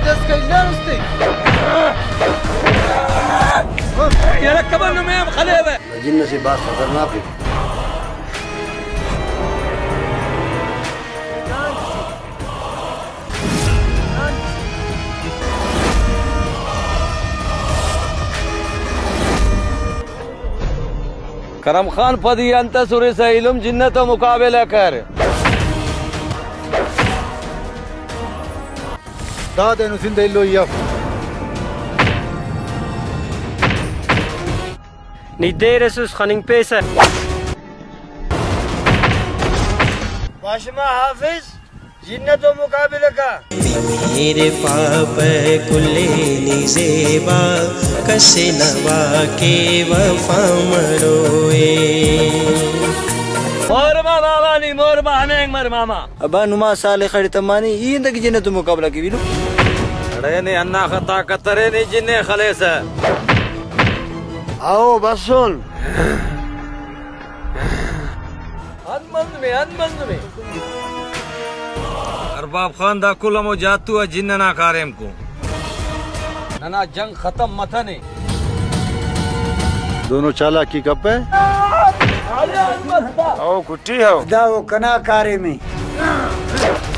دست كيلان استي يا لك كمان نمام خليبه الجنة سي باس خطرناك करम खान पदी अंत सुरे से इल्म जिन्नत मुकाबला कर داد انو زنده اللو يف ندير اسوس خانين بيسا باشما حافظ जिन्नत मुकाबले का मेरे पाप कुल्ले निजेबा कसे नवा के वफा मरोए मोर मामा नी मोर मामेंग मर मामा अबा नुमा साले खड़ी तमानी ये तक जिन्नत मुकाबला की बिलु अरे ने अन्ना खता कतरे ने जिन्ने खलेस आओ बस सुन अनमंद में अरबाब खान दा कुलमो जातू है जिन्ना कारेम को नना जंग खत्म मथने दोनों चालाकी कप है आओ कुट्टी हो दाओ कना कारे में